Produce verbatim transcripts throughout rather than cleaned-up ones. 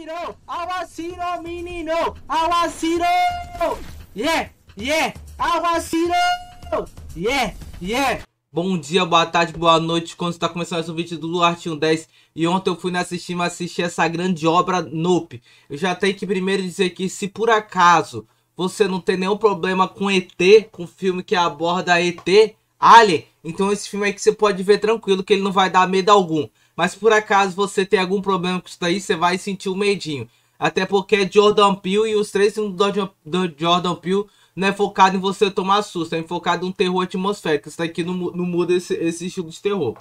menino! Awasiro, menino! Awasiro! Yeah! Yeah! Awasiro! Yeah! Yeah! Bom dia, boa tarde, boa noite. Quando está começando mais um vídeo do Luar um dez. E ontem eu fui na Assistima assistir essa grande obra Nope. Eu já tenho que primeiro dizer que se por acaso você não tem nenhum problema com E T, com filme que aborda E T, Alien, então esse filme aí que você pode ver tranquilo, que ele não vai dar medo algum. Mas se por acaso você tem algum problema com isso daí, você vai sentir um medinho. Até porque é Jordan Peele e os três filmes do Jordan Peele não é focado em você tomar susto, é focado em um terror atmosférico. Isso daqui não, não muda esse, esse estilo de terror.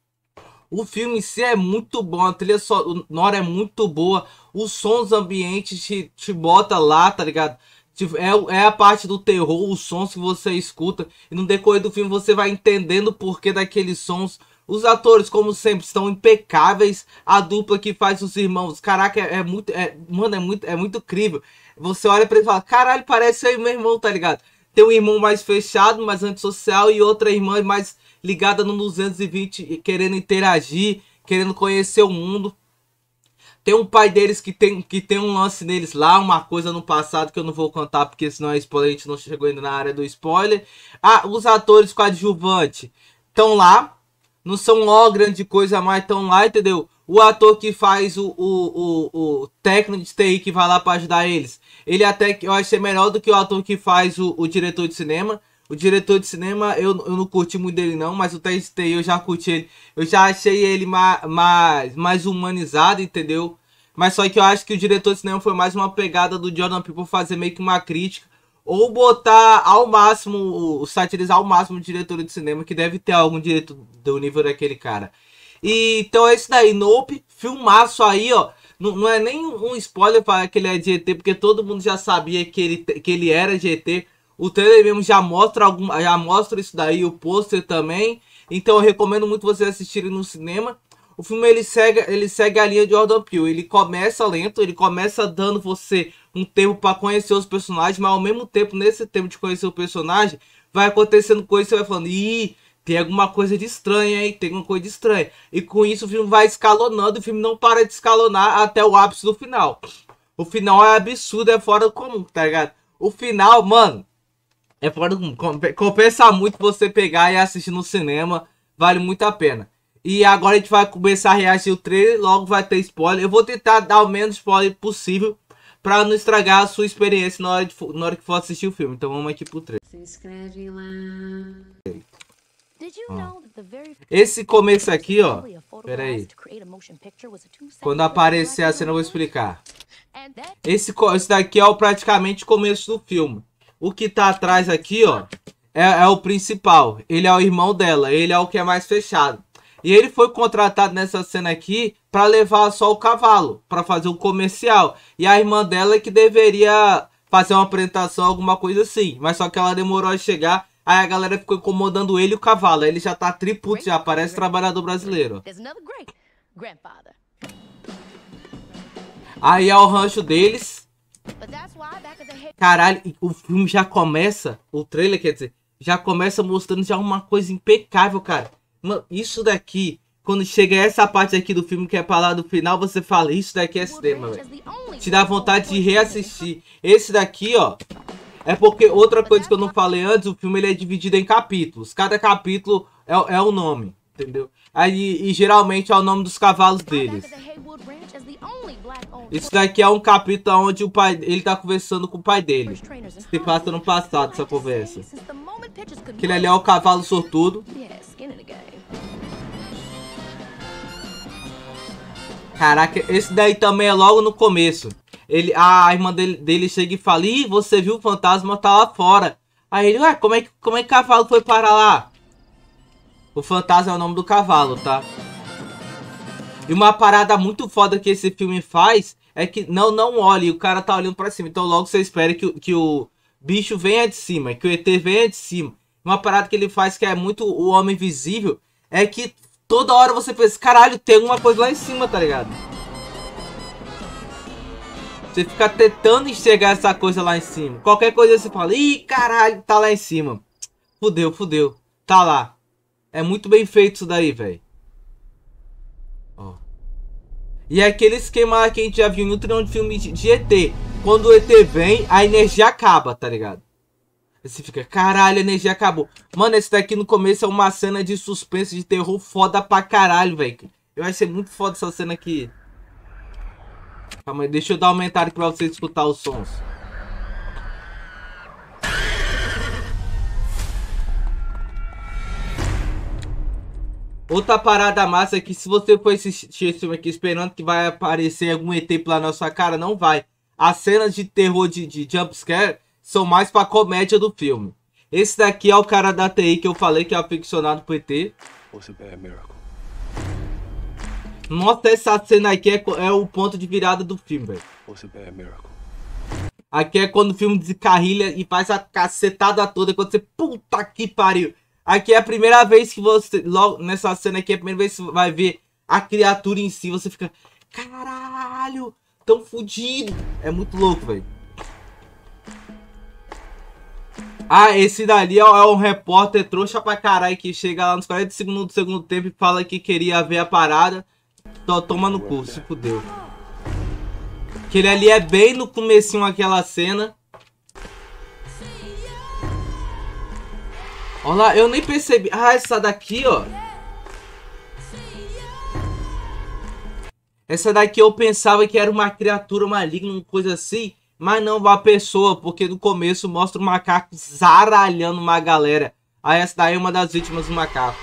O filme em si é muito bom, a trilha sonora é muito boa, os sons ambientes te, te bota lá, tá ligado? É, é a parte do terror, os sons que você escuta, e no decorrer do filme você vai entendendo o porquê daqueles sons. Os atores, como sempre, estão impecáveis. A dupla que faz os irmãos, caraca, é, é muito, é, mano, é muito, é muito incrível. Você olha pra ele e fala, caralho, parece aí meu irmão, tá ligado? Tem um irmão mais fechado, mais antissocial, e outra irmã mais ligada no duzentos e vinte, querendo interagir, querendo conhecer o mundo. Tem um pai deles que tem, que tem um lance neles lá, uma coisa no passado que eu não vou contar, porque senão é spoiler, a gente não chegou ainda na área do spoiler. Ah, os atores coadjuvantes estão lá. Não são ó grande coisa, mas estão lá, entendeu? O ator que faz o, o, o, o técnico de T I que vai lá para ajudar eles, ele até que eu achei melhor do que o ator que faz o, o diretor de cinema. O diretor de cinema eu, eu não curti muito dele não, mas o técnico de T I eu já curti ele. Eu já achei ele mais, mais, mais humanizado, entendeu? Mas só que eu acho que o diretor de cinema foi mais uma pegada do Jordan Peele pra fazer meio que uma crítica. Ou botar ao máximo, satirizar ao máximo o diretor de cinema, que deve ter algum diretor do nível daquele cara. E, então é isso daí, Nope, filmaço aí, ó. Não, não é nem um spoiler para que ele é de E T, porque todo mundo já sabia que ele, que ele era de E T. O trailer mesmo já mostra, algum, já mostra isso daí, o pôster também. Então eu recomendo muito vocês assistirem no cinema. O filme ele segue, ele segue a linha de Jordan Peele. Ele começa lento, ele começa dando você um tempo para conhecer os personagens, mas ao mesmo tempo, nesse tempo de conhecer o personagem, vai acontecendo coisas, você vai falando, ih, tem alguma coisa de estranha, hein? Tem alguma coisa de estranha. E com isso o filme vai escalonando, o filme não para de escalonar até o ápice do final. O final é absurdo, é fora do comum, tá ligado? O final, mano, é fora do comum. Compensa muito você pegar e assistir no cinema, vale muito a pena. E agora a gente vai começar a reagir o trailer, logo vai ter spoiler. Eu vou tentar dar o menos spoiler possível pra não estragar a sua experiência na hora, de, na hora que for assistir o filme. Então vamos aqui pro trailer. Se inscreve lá. Ó. Esse começo aqui, ó. Pera aí. Quando aparecer a cena eu vou explicar. Esse, esse daqui é o, praticamente o começo do filme. O que tá atrás aqui, ó, é, é o principal. Ele é o irmão dela, ele é o que é mais fechado. E ele foi contratado nessa cena aqui para levar só o cavalo, para fazer o comercial. E a irmã dela é que deveria fazer uma apresentação, alguma coisa assim. Mas só que ela demorou a chegar, aí a galera ficou incomodando ele e o cavalo. Aí ele já tá triputo, já parece trabalhador brasileiro. Aí é o rancho deles. Caralho, o filme já começa, o trailer quer dizer, já começa mostrando já uma coisa impecável, cara. Mano, isso daqui, quando chega essa parte aqui do filme que é pra lá do final, você fala, isso daqui é cinema, velho. Te dá vontade de reassistir. Esse daqui, ó, é porque outra coisa que eu não falei antes, o filme ele é dividido em capítulos. Cada capítulo é, é o nome, entendeu? Aí, e geralmente é o nome dos cavalos deles. Isso daqui é um capítulo onde o pai, ele tá conversando com o pai dele. Se passa no passado essa conversa. Aquele ali é o cavalo sortudo. Caraca, esse daí também é logo no começo. Ele, a irmã dele, dele chega e fala, ih, você viu o fantasma, tá lá fora. Aí ele, ué, como é que, como é que o cavalo foi parar lá? O fantasma é o nome do cavalo, tá? E uma parada muito foda que esse filme faz é que não, não olhe, o cara tá olhando pra cima. Então logo você espera que, que o bicho venha de cima, que o E T venha de cima. Uma parada que ele faz que é muito o homem visível é que toda hora você pensa, caralho, tem alguma coisa lá em cima, tá ligado? Você fica tentando enxergar essa coisa lá em cima. Qualquer coisa você fala, ih, caralho, tá lá em cima. Fudeu, fudeu. Tá lá. É muito bem feito isso daí, velho. Ó. E é aquele esquema lá que a gente já viu em um trilhão de filme de, de E T. Quando o E T vem, a energia acaba, tá ligado? Você fica, caralho, a energia acabou. Mano, esse daqui no começo é uma cena de suspense, de terror foda pra caralho, velho. Eu achei muito foda essa cena aqui. Calma aí, deixa eu dar aumentar aqui pra vocês escutar os sons. Outra parada massa é que se você for assistir esse filme aqui esperando que vai aparecer algum E T lá na sua cara, não vai. As cenas de terror de, de jumpscare são mais pra comédia do filme. Esse daqui é o cara da T I que eu falei que é aficionado por E T. Nossa, essa cena aqui é, é o ponto de virada do filme, velho. Aqui é quando o filme descarrilha e faz a cacetada toda. Quando você, puta que pariu. Aqui é a primeira vez que você, logo nessa cena aqui, é a primeira vez que você vai ver a criatura em si. Você fica, caralho, tão fudido. É muito louco, velho. Ah, esse dali é um repórter trouxa pra caralho que chega lá nos quarenta segundos do segundo tempo e fala que queria ver a parada. Tô, toma no cu, se fudeu. Aquele ali é bem no comecinho aquela cena. Olha lá, eu nem percebi. Ah, essa daqui, ó. Essa daqui eu pensava que era uma criatura maligna, uma coisa assim. Mas não, uma pessoa, porque no começo mostra o macaco zaralhando uma galera. Aí essa daí é uma das vítimas do macaco.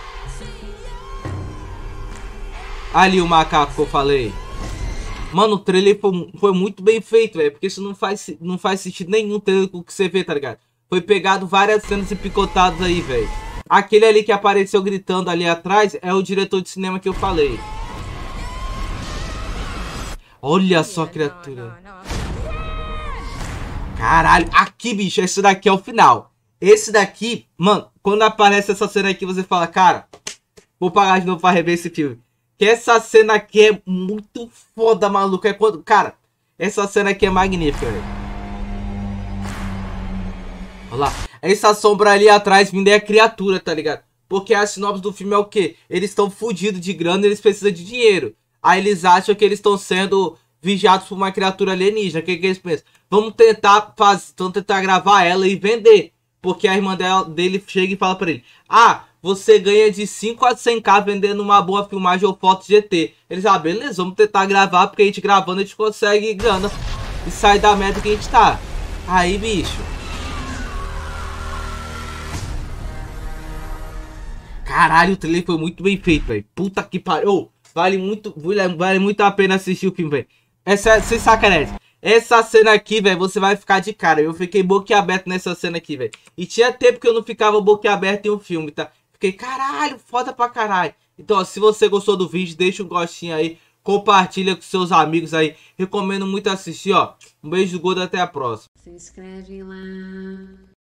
Ali o macaco que eu falei. Mano, o trailer foi, foi muito bem feito, velho. Porque isso não faz, não faz sentido nenhum trailer com o que você vê, tá ligado? Foi pegado várias cenas e picotadas aí, velho. Aquele ali que apareceu gritando ali atrás é o diretor de cinema que eu falei. Olha só, criatura. Caralho, aqui, bicho, esse daqui é o final. Esse daqui, mano, quando aparece essa cena aqui, você fala, cara, vou pagar de novo pra rever esse filme. Que essa cena aqui é muito foda, maluco. É quando, cara, essa cena aqui é magnífica, velho. Olha lá, essa sombra ali atrás vindo é a criatura, tá ligado? Porque a sinopse do filme é o quê? Eles estão fodidos de grana e eles precisam de dinheiro. Aí eles acham que eles estão sendo vigiados por uma criatura alienígena. O que, que eles pensam? Vamos tentar fazer, vamos tentar gravar ela e vender. Porque a irmã dela, dele chega e fala pra ele: ah, você ganha de cinco a cem k vendendo uma boa filmagem ou foto de E T. Eles, ah, beleza, vamos tentar gravar, porque a gente gravando a gente consegue grana e sai da merda que a gente tá. Aí, bicho. Caralho, o trailer foi muito bem feito, velho. Puta que pariu. Oh, vale muito, vale muito a pena assistir o filme, velho. Essa, sem sacanagem. Essa cena aqui, velho, você vai ficar de cara. Eu fiquei boquiaberto nessa cena aqui, velho. E tinha tempo que eu não ficava boquiaberto em um filme, tá? Fiquei, caralho, foda pra caralho. Então, ó, se você gostou do vídeo, deixa um gostinho aí. Compartilha com seus amigos aí. Recomendo muito assistir, ó. Um beijo do gordo, até a próxima. Se inscreve lá.